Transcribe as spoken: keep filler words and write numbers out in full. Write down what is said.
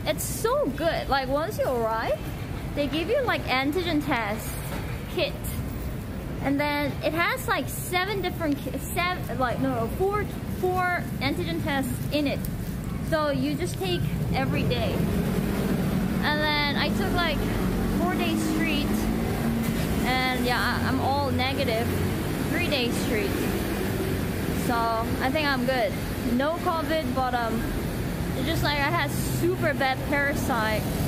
it's so good. Like once you arrive, they give you like antigen test kit, and then it has like seven different seven like no four four antigen tests in it. So you just take every day, and then I took like four days straight, and yeah, I'm all negative three days straight. So I think I'm good. No COVID, but um, it's just like I had super bad parasite.